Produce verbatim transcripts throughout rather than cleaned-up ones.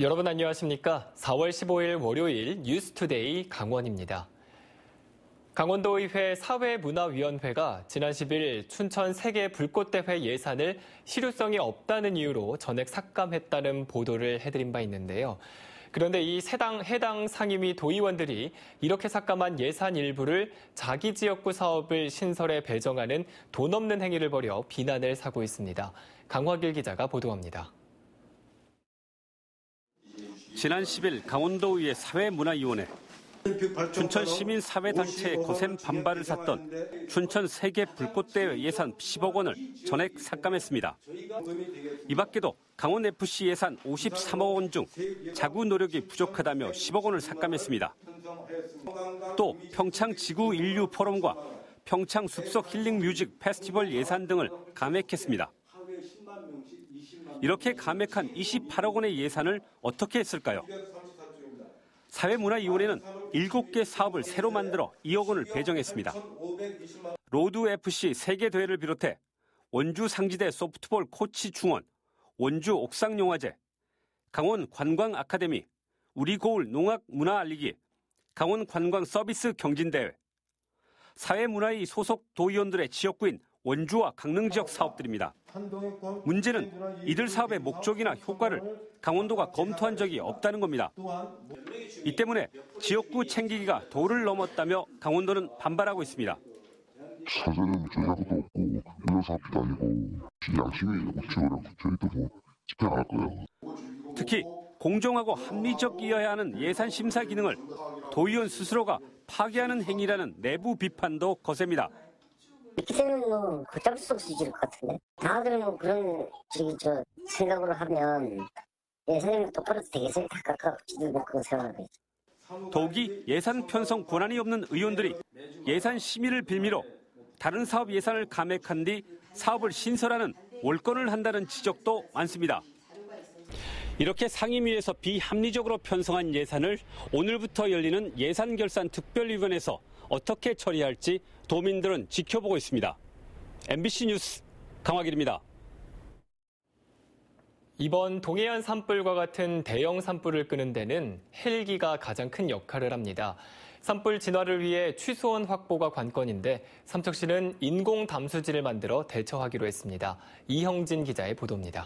여러분 안녕하십니까? 사월 십오일 월요일 뉴스투데이 강원입니다. 강원도의회 사회문화위원회가 지난 십일 춘천 세계 불꽃대회 예산을 실효성이 없다는 이유로 전액 삭감했다는 보도를 해드린 바 있는데요. 그런데 이 해당, 해당 상임위 도의원들이 이렇게 삭감한 예산 일부를 자기 지역구 사업을 신설에 배정하는 돈 없는 행위를 벌여 비난을 사고 있습니다. 강화길 기자가 보도합니다. 지난 십일 강원도의회 사회문화위원회 춘천 시민사회단체의 거센 반발을 샀던 춘천 세계 불꽃대회 예산 십억 원을 전액 삭감했습니다. 이 밖에도 강원에프씨 예산 오십삼억 원 중 자구 노력이 부족하다며 십억 원을 삭감했습니다. 또 평창 지구 인류 포럼과 평창 숲속 힐링 뮤직 페스티벌 예산 등을 감액했습니다. 이렇게 감액한 이십팔억 원의 예산을 어떻게 했을까요? 사회문화위원회는 일곱 개 사업을 새로 만들어 이억 원을 배정했습니다. 로드에프씨 세계대회를 비롯해 원주 상지대 소프트볼 코치 중원, 원주 옥상영화제, 강원 관광 아카데미, 우리 고을 농악 문화 알리기, 강원 관광 서비스 경진대회, 사회문화위 소속 도의원들의 지역구인 원주와 강릉 지역 사업들입니다. 문제는 이들 사업의 목적이나 효과를 강원도가 검토한 적이 없다는 겁니다. 이 때문에 지역구 챙기기가 도를 넘었다며 강원도는 반발하고 있습니다. 사전에는 전략도 없고 물러사업도 아니고 양심이 우측으로 저희도 뭐 집행 안 할 거예요. 특히 공정하고 합리적이어야 하는 예산 심사 기능을 도의원 스스로가 파괴하는 행위라는 내부 비판도 거셉니다. 이때는 뭐 걷잡을 수 없을 것 같은데 다들 뭐 그런 저기 저 생각으로 하면 예산이 똑바로 되겠어요? 다 깎아지도 못하고 생각하고 있죠. 더욱이 예산 편성 권한이 없는 의원들이 예산 심의를 빌미로 다른 사업 예산을 감액한 뒤 사업을 신설하는 월권을 한다는 지적도 많습니다. 이렇게 상임위에서 비합리적으로 편성한 예산을 오늘부터 열리는 예산결산특별위원회에서 어떻게 처리할지 도민들은 지켜보고 있습니다. 엠비씨 뉴스 강화길입니다. 이번 동해안 산불과 같은 대형 산불을 끄는 데는 헬기가 가장 큰 역할을 합니다. 산불 진화를 위해 취수원 확보가 관건인데 삼척시는 인공 담수지를 만들어 대처하기로 했습니다. 이형진 기자의 보도입니다.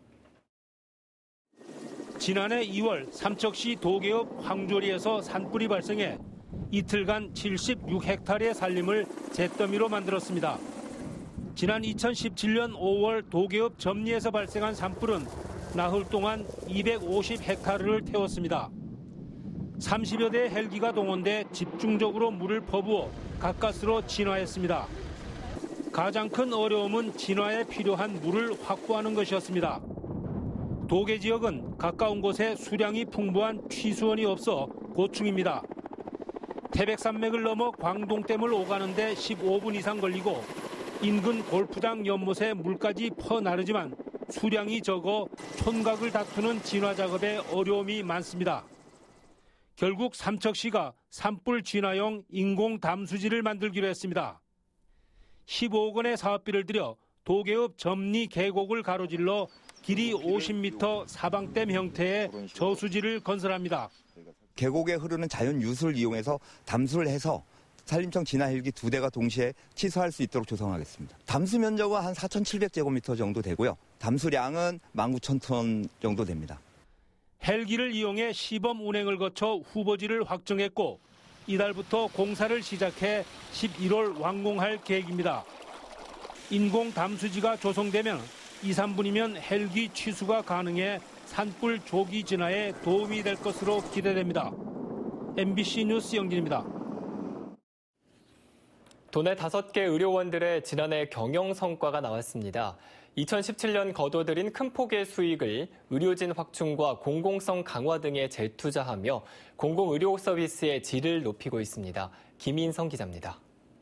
지난해 이월 삼척시 도계읍 황조리에서 산불이 발생해 이틀간 칠십육 헥타르의 산림을 잿더미로 만들었습니다. 지난 이천십칠년 오월 도계읍 점리에서 발생한 산불은 나흘 동안 이백오십 헥타르를 태웠습니다. 삼십여 대의 헬기가 동원돼 집중적으로 물을 퍼부어 가까스로 진화했습니다. 가장 큰 어려움은 진화에 필요한 물을 확보하는 것이었습니다. 도계 지역은 가까운 곳에 수량이 풍부한 취수원이 없어 고충입니다. 태백산맥을 넘어 광동댐을 오가는데 십오 분 이상 걸리고 인근 골프장 연못에 물까지 퍼나르지만 수량이 적어 촌각을 다투는 진화 작업에 어려움이 많습니다. 결국 삼척시가 산불 진화용 인공 담수지를 만들기로 했습니다. 십오억 원의 사업비를 들여 도계읍 점리 계곡을 가로질러 길이 오십 미터 사방댐 형태의 저수지를 건설합니다. 계곡에 흐르는 자연 유수를 이용해서 담수를 해서 산림청 진화 헬기 두 대가 동시에 취수할 수 있도록 조성하겠습니다. 담수 면적은 한 사천칠백 제곱미터 정도 되고요. 담수량은 만 구천 톤 정도 됩니다. 헬기를 이용해 시범 운행을 거쳐 후보지를 확정했고 이달부터 공사를 시작해 십일월 완공할 계획입니다. 인공 담수지가 조성되면 이, 삼 분이면 헬기 취수가 가능해 산불 조기 진화에 도움이 될 것으로 기대됩니다. 엠비씨 뉴스 영진입니다. 도내 다섯 개 의료원들의 지난해 경영 성과가 나왔습니다. 이천십칠년 거둬들인 큰 폭의 수익을 의료진 확충과 공공성 강화 등에 재투자하며 공공의료 서비스의 질을 높이고 있습니다. 김인성 기자입니다.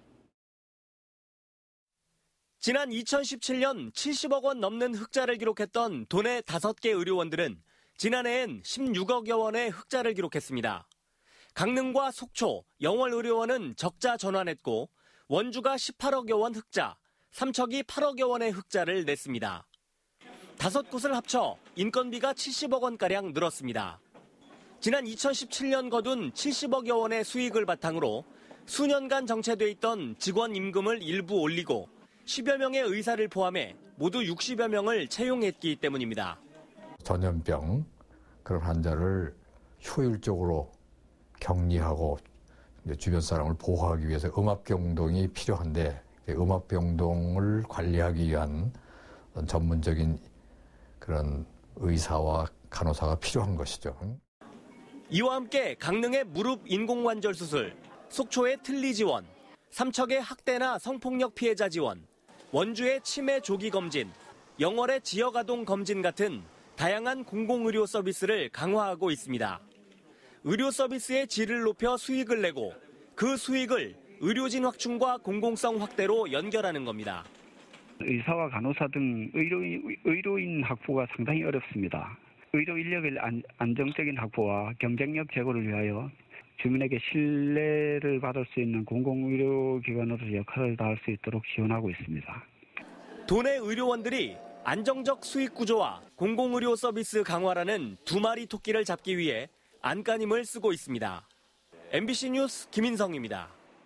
지난 이천십칠년 칠십억 원 넘는 흑자를 기록했던 도내 다섯 개 의료원들은 지난해엔 십육억여 원의 흑자를 기록했습니다. 강릉과 속초, 영월의료원은 적자 전환했고 원주가 십팔억여 원 흑자, 삼척이 팔억여 원의 흑자를 냈습니다. 다섯 곳을 합쳐 인건비가 칠십억 원가량 늘었습니다. 지난 이천십칠 년 거둔 칠십억여 원의 수익을 바탕으로 수년간 정체돼 있던 직원 임금을 일부 올리고 십여 명의 의사를 포함해 모두 육십여 명을 채용했기 때문입니다. 전염병 그런 환자를 효율적으로 격리하고 주변 사람을 보호하기 위해서 음압병동이 필요한데 음압병동을 관리하기 위한 전문적인 그런 의사와 간호사가 필요한 것이죠. 이와 함께 강릉의 무릎 인공관절 수술, 속초의 틀니 지원, 삼척의 학대나 성폭력 피해자 지원, 원주의 치매 조기 검진, 영월의 지역 아동 검진 같은 다양한 공공의료 서비스를 강화하고 있습니다. 의료 서비스의 질을 높여 수익을 내고 그 수익을 의료진 확충과 공공성 확대로 연결하는 겁니다. 의사와 간호사 등 의료인, 의료인 확보가 상당히 어렵습니다. 의료 인력의 안, 안정적인 확보와 경쟁력 제고를 위하여 주민에게 신뢰를 받을 수 있는 공공의료기관으로서 역할을 다할 수 있도록 지원하고 있습니다. 도내 의료원들이 안정적 수익 구조와 공공의료 서비스 강화라는 두 마리 토끼를 잡기 위해 안간힘을 쓰고 있습니다. 엠비씨 뉴스 김인성입니다.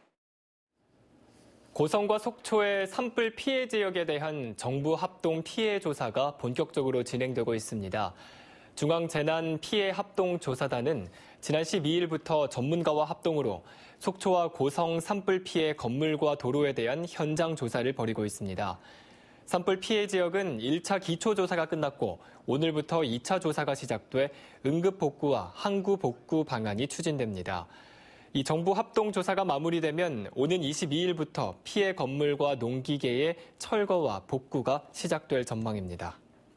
고성과 속초의 산불 피해 지역에 대한 정부 합동 피해 조사가 본격적으로 진행되고 있습니다. 중앙재난피해합동조사단은 지난 십이일부터 전문가와 합동으로 속초와 고성 산불 피해 건물과 도로에 대한 현장 조사를 벌이고 있습니다. 산불 피해 지역은 일 차 기초조사가 끝났고 오늘부터 이 차 조사가 시작돼 응급복구와 항구복구 방안이 추진됩니다. 이 정부 합동조사가 마무리되면 오는 이십이일부터 피해 건물과 농기계의 철거와 복구가 시작될 전망입니다.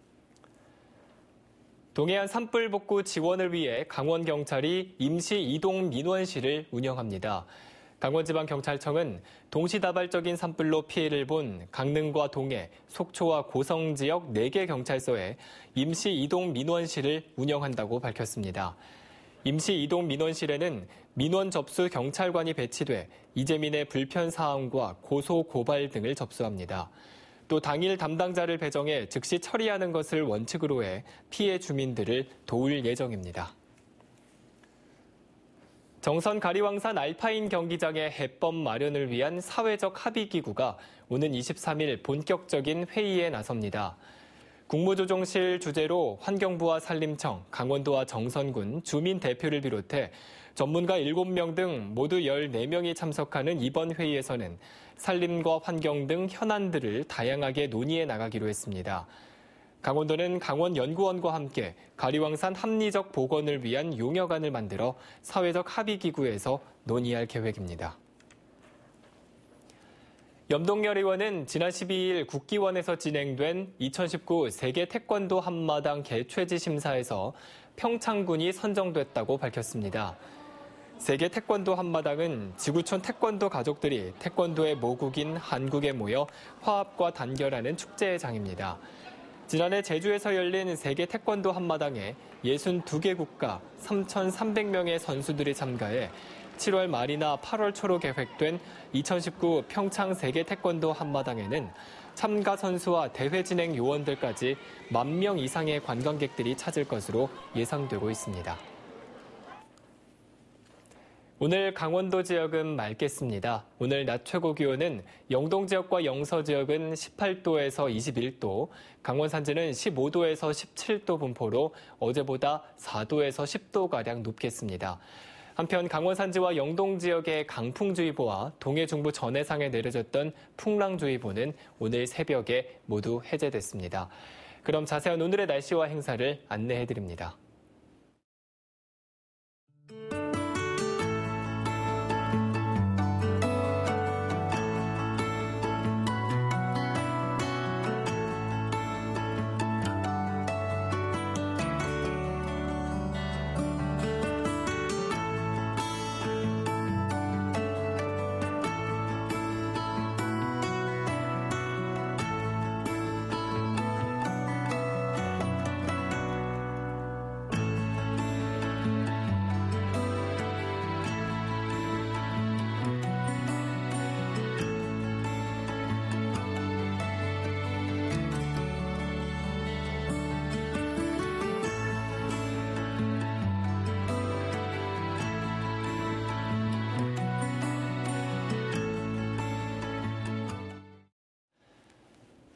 동해안 산불 복구 지원을 위해 강원경찰이 임시 이동 민원실을 운영합니다. 강원지방경찰청은 동시다발적인 산불로 피해를 본 강릉과 동해, 속초와 고성 지역 네 개 경찰서에 임시 이동 민원실을 운영한다고 밝혔습니다. 임시 이동 민원실에는 민원 접수 경찰관이 배치돼 이재민의 불편 사항과 고소 고발 등을 접수합니다. 또 당일 담당자를 배정해 즉시 처리하는 것을 원칙으로 해 피해 주민들을 도울 예정입니다. 정선 가리왕산 알파인 경기장의 해법 마련을 위한 사회적 합의기구가 오는 이십삼일 본격적인 회의에 나섭니다. 국무조정실 주재로 환경부와 산림청, 강원도와 정선군, 주민 대표를 비롯해 전문가 일곱 명 등 모두 열네 명이 참석하는 이번 회의에서는 산림과 환경 등 현안들을 다양하게 논의해 나가기로 했습니다. 강원도는 강원연구원과 함께 가리왕산 합리적 복원을 위한 용역안을 만들어 사회적 합의기구에서 논의할 계획입니다. 염동열 의원은 지난 십이일 국기원에서 진행된 이천십구 세계 태권도 한마당 개최지 심사에서 평창군이 선정됐다고 밝혔습니다. 세계 태권도 한마당은 지구촌 태권도 가족들이 태권도의 모국인 한국에 모여 화합과 단결하는 축제의 장입니다. 지난해 제주에서 열린 세계 태권도 한마당에 육십이 개 국가 삼천삼백 명의 선수들이 참가해 칠월 말이나 팔월 초로 계획된 이천십구 평창 세계 태권도 한마당에는 참가 선수와 대회 진행 요원들까지 만 명 이상의 관광객들이 찾을 것으로 예상되고 있습니다. 오늘 강원도 지역은 맑겠습니다. 오늘 낮 최고 기온은 영동 지역과 영서 지역은 십팔 도에서 이십일 도, 강원 산지는 십오 도에서 십칠 도 분포로 어제보다 사 도에서 십 도가량 높겠습니다. 한편 강원 산지와 영동 지역의 강풍주의보와 동해 중부 전해상에 내려졌던 풍랑주의보는 오늘 새벽에 모두 해제됐습니다. 그럼 자세한 오늘의 날씨와 행사를 안내해드립니다.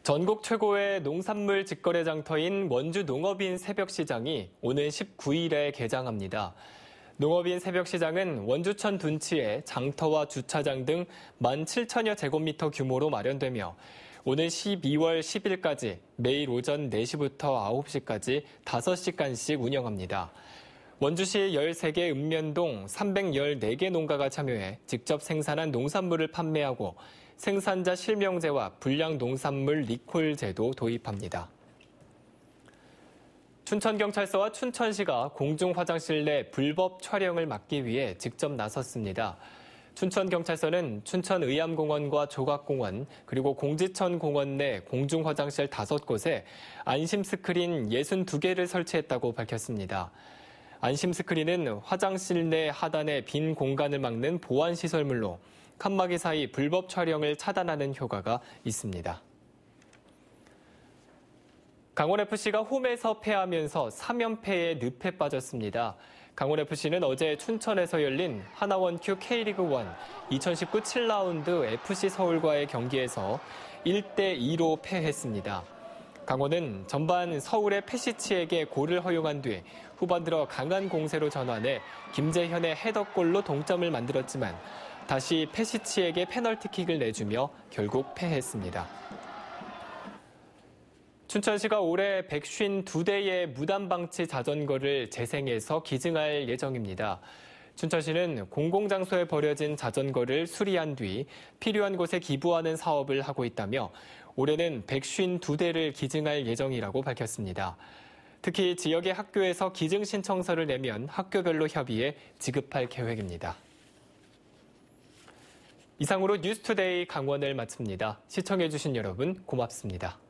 전국 최고의 농산물 직거래 장터인 원주 농업인 새벽시장이 오는 십구 일에 개장합니다. 농업인 새벽시장은 원주천 둔치에 장터와 주차장 등 만 칠천여 제곱미터 규모로 마련되며 오는 십이월 십일까지 매일 오전 네 시부터 아홉 시까지 다섯 시간씩 운영합니다. 원주시 열세 개 읍면동 삼백십사 개 농가가 참여해 직접 생산한 농산물을 판매하고 생산자 실명제와 불량 농산물 리콜제도 도입합니다. 춘천경찰서와 춘천시가 공중화장실 내 불법 촬영을 막기 위해 직접 나섰습니다. 춘천경찰서는 춘천의암공원과 조각공원 그리고 공지천 공원 내 공중화장실 다섯 곳에 안심 스크린 육십이 개를 설치했다고 밝혔습니다. 안심 스크린은 화장실 내 하단의 빈 공간을 막는 보안시설물로 칸막이 사이 불법 촬영을 차단하는 효과가 있습니다. 강원에프씨가 홈에서 패하면서 삼 연패의 늪에 빠졌습니다. 강원에프씨는 어제 춘천에서 열린 하나원큐 K리그 일 이천십구 칠 라운드 에프씨 서울과의 경기에서 일 대 이로 패했습니다. 강원은 전반 서울의 페시치에게 골을 허용한 뒤 후반 들어 강한 공세로 전환해 김재현의 헤더골로 동점을 만들었지만 다시 페시치에게 페널티킥을 내주며 결국 패했습니다. 춘천시가 올해 백오십이 대의 무단방치 자전거를 재생해서 기증할 예정입니다. 춘천시는 공공장소에 버려진 자전거를 수리한 뒤 필요한 곳에 기부하는 사업을 하고 있다며 올해는 백오십이 대를 기증할 예정이라고 밝혔습니다. 특히 지역의 학교에서 기증 신청서를 내면 학교별로 협의해 지급할 계획입니다. 이상으로 뉴스투데이 강원을 마칩니다. 시청해주신 여러분 고맙습니다.